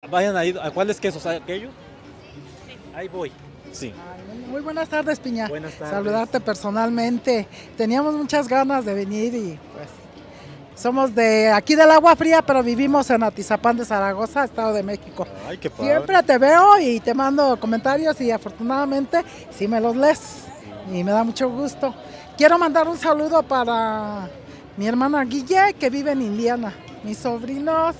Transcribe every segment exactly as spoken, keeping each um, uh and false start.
Vayan ahí, ¿a cuáles quesos? ¿A aquellos? Ahí voy. Sí. Muy buenas tardes, Piña. Buenas tardes. Saludarte personalmente. Teníamos muchas ganas de venir y pues somos de aquí del Agua Fría, pero vivimos en Atizapán de Zaragoza, Estado de México. Ay, qué padre. Siempre te veo y te mando comentarios y afortunadamente sí me los lees y me da mucho gusto. Quiero mandar un saludo para mi hermana Guille, que vive en Indiana, mis sobrinos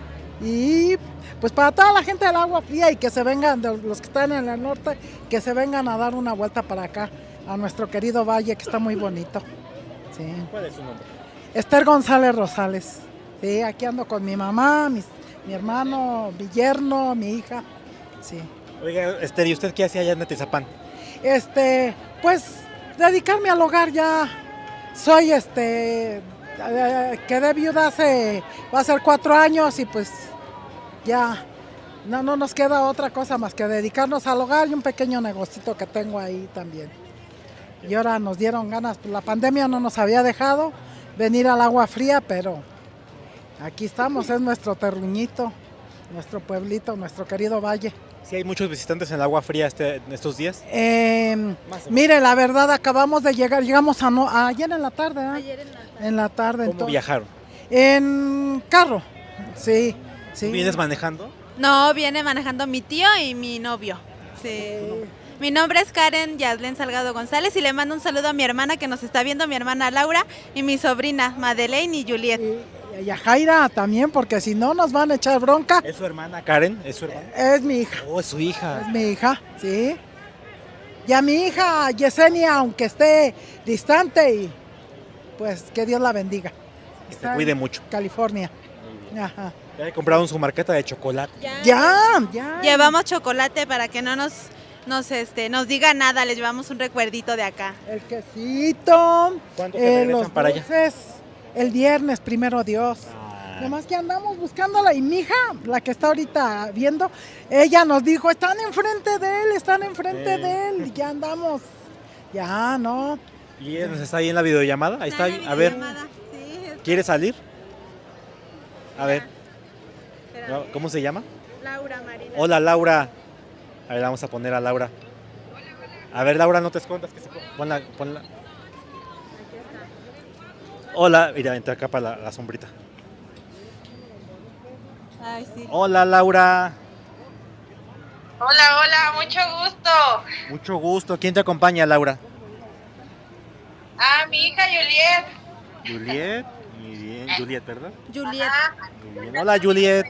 y pues para toda la gente del Agua Fría y que se vengan, de los que están en el norte, que se vengan a dar una vuelta para acá, a nuestro querido valle, que está muy bonito. Sí. ¿Cuál es su nombre? Esther González Rosales. Sí, aquí ando con mi mamá, mis, mi hermano, mi yerno, mi hija. Sí. Oiga, Esther, ¿y usted qué hacía allá en Atizapán? Este, pues dedicarme al hogar ya. Soy este, eh, quedé viuda hace, va a ser cuatro años y pues ya no, no nos queda otra cosa más que dedicarnos al hogar y un pequeño negocito que tengo ahí también. Y ahora nos dieron ganas, pues la pandemia no nos había dejado venir al Agua Fría, pero aquí estamos, es nuestro terruñito, nuestro pueblito, nuestro querido valle. ¿Sí hay muchos visitantes en el Agua Fría este, en estos días? Eh, mire, la verdad, acabamos de llegar, llegamos a no, ayer en la tarde, ¿eh? Ayer en la tarde. En la tarde. ¿Cómo entonces, viajaron? En carro, sí, sí. ¿Vienes manejando? No, viene manejando mi tío y mi novio. Sí. Mi nombre es Karen Yaslen Salgado González y le mando un saludo a mi hermana que nos está viendo, mi hermana Laura y mi sobrina Madeleine y Juliet. Y, y a Jaira también, porque si no nos van a echar bronca. ¿Es su hermana Karen? ¿Es su hermana? Es mi hija. Oh, es su hija. Es mi hija, sí. Y a mi hija Yesenia, aunque esté distante, y pues que Dios la bendiga. Que se Está cuide en mucho. California. Ajá. Ya le compraron su marqueta de chocolate. Ya, ya. Llevamos chocolate para que no nos, nos, este, nos diga nada, les llevamos un recuerdito de acá. El quesito. ¿Cuándo se regresan los para allá? dulces, el viernes, primero Dios. Ah. Nomás que andamos buscándola y mi hija, la que está ahorita viendo, ella nos dijo, están enfrente de él, están enfrente Sí. de él, y ya andamos. Ya, ¿no? ¿Y ella está ahí en la videollamada? Ahí está. en la A ver, videollamada, sí, es- ¿quiere salir? A ver, Espérame. ¿cómo se llama? Laura Marina. Hola, Laura. A ver, vamos a poner a Laura. A ver, Laura, no te escondas. Que se... ponla, ponla. Hola, mira, entra acá para la, la sombrita. Ay, sí. Hola, Laura. Hola, hola, mucho gusto. Mucho gusto. ¿Quién te acompaña, Laura? Ah, mi hija Juliet. Juliet. Muy bien, Juliet, ¿verdad? Juliet. Ah, Muy bien. Hola, Juliet.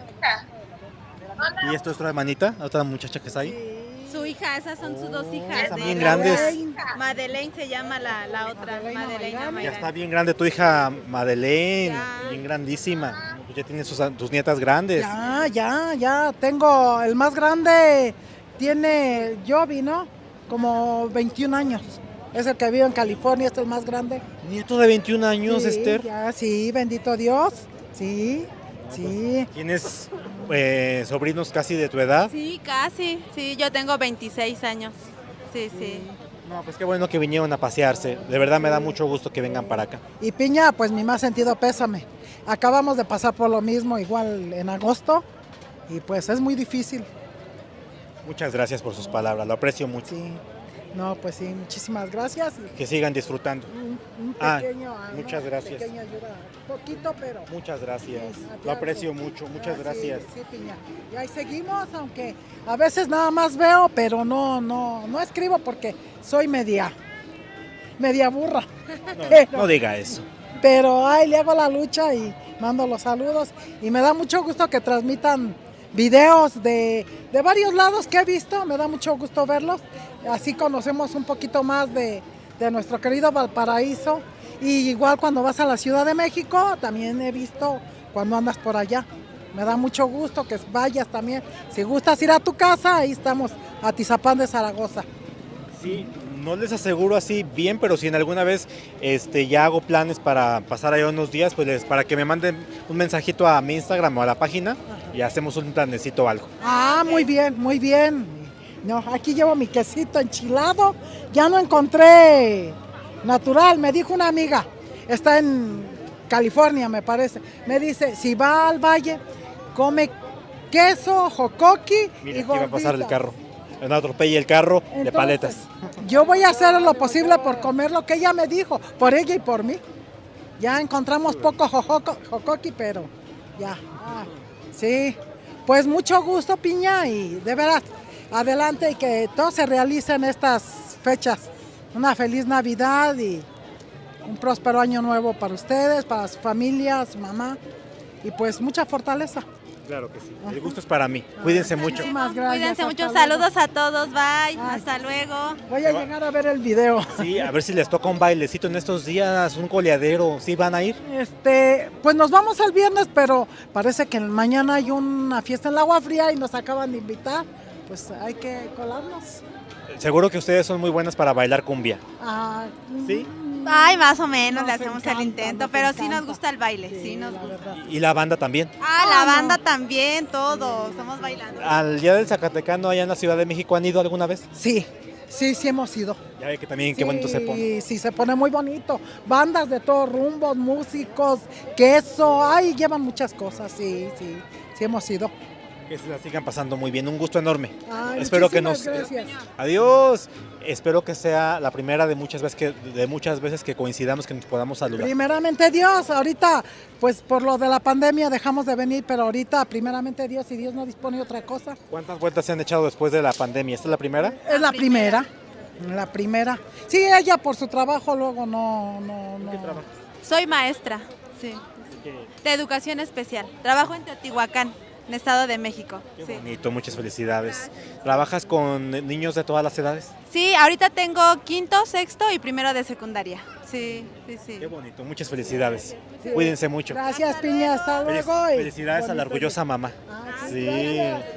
hola. ¿Y esto es otra hermanita? ¿Otra muchacha que está ahí? Su hija, esas son sus dos Oh, hijas. están de bien Laura. grandes. Madeleine se llama la, la otra. Madeleine Madeleine Mayrán. Ya Mayrán. está bien grande tu hija Madeleine. Ya. Bien grandísima. Pues ya tiene sus, tus nietas grandes. Ya, ya, ya. Tengo el más grande, tiene Jovi, ¿no? Como veintiún años. Es el que vive en California, este es el más grande. Nieto de veintiún años, Sí, Esther. Ya, sí, bendito Dios. Sí, sí. ¿Tienes eh, sobrinos casi de tu edad? Sí, casi. Sí, yo tengo veintiséis años. Sí, sí. No, pues qué bueno que vinieron a pasearse. De verdad me da mucho gusto que vengan para acá. Y Piña, pues mi más sentido pésame. Acabamos de pasar por lo mismo igual en agosto y pues es muy difícil. Muchas gracias por sus palabras, lo aprecio mucho. Sí. No, pues sí, muchísimas gracias. y Que sigan disfrutando. Un, un Ah, pequeño, muchas una gracias. pequeña ayuda, poquito, pero Muchas gracias. Sí, a ti Lo algo. aprecio mucho, muchas Ah, gracias. Sí, sí, Piña. Y ahí seguimos, aunque a veces nada más veo, pero no, no, no escribo porque soy media, media burra. Pero, No diga eso. pero ahí le hago la lucha y mando los saludos. Y me da mucho gusto que transmitan videos de, de varios lados que he visto, me da mucho gusto verlos. Así conocemos un poquito más de, de nuestro querido Valparaíso. Y igual cuando vas a la Ciudad de México, también he visto cuando andas por allá. Me da mucho gusto que vayas también. Si gustas ir a tu casa, ahí estamos, Atizapán de Zaragoza. Sí, no les aseguro así bien, pero si en alguna vez este, ya hago planes para pasar ahí unos días, pues les, para que me manden un mensajito a mi Instagram o a la página y hacemos un planecito o algo. Ah, muy bien, muy bien. No, aquí llevo mi quesito enchilado. Ya no encontré natural, me dijo una amiga. Está en California, me parece. Me dice, si va al valle, come queso, jocoqui Mira, y aquí va a pasar el gorditas. carro. No atropelle el carro de Entonces, paletas. Yo voy a hacer lo posible por comer lo que ella me dijo, por ella y por mí. Ya encontramos poco jojoco- jocoqui, pero ya. Ah, sí, pues mucho gusto, Piña, y de veras, adelante y que todo se realice en estas fechas. Una feliz Navidad y un próspero año nuevo para ustedes, para su familia, su mamá, y pues mucha fortaleza. Claro que sí. El gusto es para mí. Cuídense mucho. Muchísimas gracias. Cuídense hasta mucho. luego. Saludos a todos. Bye. Ay. Hasta luego. Voy a llegar a ver el video. Sí, a ver si les toca un bailecito en estos días, un coleadero. ¿Sí van a ir? Este, pues nos vamos el viernes, pero parece que mañana hay una fiesta en el Agua Fría y nos acaban de invitar. Pues hay que colarnos. Seguro que ustedes son muy buenas para bailar cumbia. Ah, ¿Sí? Ay, más o menos Nos le hacemos encanta, el intento, nos pero sí encanta. nos gusta el baile, sí, sí, nos la gusta. verdad. Y la banda también. Ah, la Ah, banda no. también, todos, estamos bailando. ¿Al Día del Zacatecano allá en la Ciudad de México han ido alguna vez? Sí, sí, sí hemos ido. Ya ve que también qué bonito se pone. Sí, sí, se pone muy bonito. Bandas de todos rumbos, músicos, queso, ay, llevan muchas cosas, sí, sí, sí hemos ido. Que se la sigan pasando muy bien. Un gusto enorme. Ay, Espero que nos... muchísimas gracias. Adiós. Espero que sea la primera de muchas veces que, de muchas veces que coincidamos, que nos podamos saludar. Primeramente Dios, ahorita, pues por lo de la pandemia dejamos de venir, pero ahorita, primeramente Dios, si Dios no dispone otra cosa. ¿Cuántas vueltas se han echado después de la pandemia? ¿Esta es la primera? Es la La primera. primera, la primera. Sí, ella por su trabajo luego no, no, no. ¿Qué trabajas? Soy maestra, sí, de educación especial. Trabajo en Teotihuacán, en Estado de México. Qué Sí. bonito, muchas felicidades. ¿Trabajas con niños de todas las edades? Sí, ahorita tengo quinto, sexto y primero de secundaria. Sí, sí, sí. Qué bonito, muchas felicidades. Cuídense mucho. Gracias, Piña, hasta Felic- luego. y Felicidades a la bonito orgullosa mamá. día. Ah, Sí. gracias.